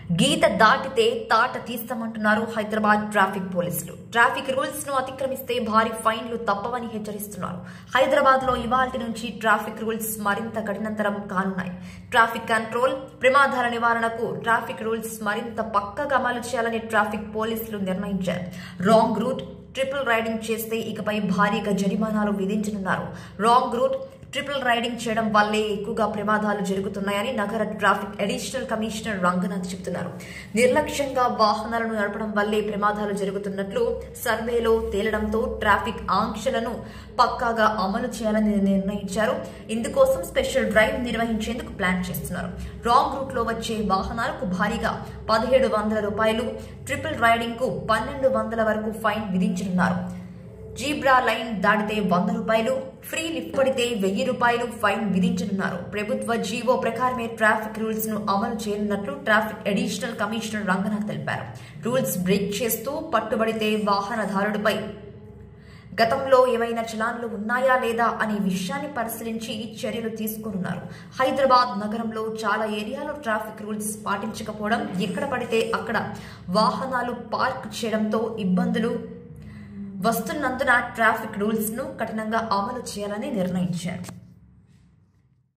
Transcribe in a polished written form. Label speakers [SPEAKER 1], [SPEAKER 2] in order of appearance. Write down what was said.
[SPEAKER 1] గీత దాటితే తాట తీస్తామంటున్నారు హైదరాబాద్ ట్రాఫిక్ పోలీసులు. ట్రాఫిక్ రూల్స్ ను అతిక్రమిస్తే భారీ ఫైన్లు తప్పవని హెచ్చరిస్తున్నారు. హైదరాబాద్ లో ఇవాల్టి నుంచి ట్రాఫిక్ రూల్స్ మరింత కఠినతరం కానున్నాయి. ట్రాఫిక్ కంట్రోల్, ప్రమాదాల నివారణకు ట్రాఫిక్ రూల్స్ మరింత పక్కగా అమలు చేయాలని ట్రాఫిక్ పోలీసులు నిర్ణయించారు. రాంగ్ రూట్, ట్రిపుల్ రైడింగ్ చేస్తే ఇకపై భారీగా జరిమానాలు విధించనున్నారు. రాంగ్ రూట్, ట్రిపుల్ రైడింగ్ చేయడం వల్లే ఎక్కువగా ప్రమాదాలు జరుగుతున్నాయని నగర ట్రాఫిక్ అడిషనల్ కమిషనర్ రంగనాథ్ చెబుతున్నారు. నిర్లక్ష్యంగా వాహనాలను నడపడం వల్లే ప్రమాదాలు జరుగుతున్నట్లు సర్వేలో తేలడంతో ట్రాఫిక్ ఆంక్షలను పక్కాగా అమలు చేయాలని నిర్ణయించారు. ఇందుకోసం స్పెషల్ డ్రైవ్ నిర్వహించేందుకు ప్లాన్ చేస్తున్నారు. రాంగ్ రూట్ లో వచ్చే వాహనాలకు భారీగా 1700 రూపాయలు, ట్రిపుల్ రైడింగ్ కు 1200 వరకు ఫైన్ విధించనున్నారు. జీబ్రా లైన్ దాటితే 100 రూపాయలు, ఫ్రీ లిఫ్ట్ పడితే 1000 రూపాయలు ఫైన్ విధించనున్నారు. ప్రభుత్వ జీవో ప్రకారమే ట్రాఫిక్ రూల్స్ ను అమలు చేయనున్నట్లు ట్రాఫిక్ అడిషనల్ కమిషనర్ రంగనాథ్ తెలిపారు. రూల్స్ బ్రేక్ చేస్తూ పట్టుబడితే వాహనదారుడిపై గతంలో ఏమైనా చలాన్లు ఉన్నాయా లేదా అనే విషయాన్ని పరిశీలించి చర్యలు తీసుకోనున్నారు. హైదరాబాద్ నగరంలో చాలా ఏరియాలో ట్రాఫిక్ రూల్స్ పాటించకపోవడం, ఎక్కడ పడితే అక్కడ వాహనాలు పార్క్ చేయడంతో ఇబ్బందులు వస్తున్నందున ట్రాఫిక్ రూల్స్ ను కఠినంగా అమలు చేయాలని నిర్ణయించారు.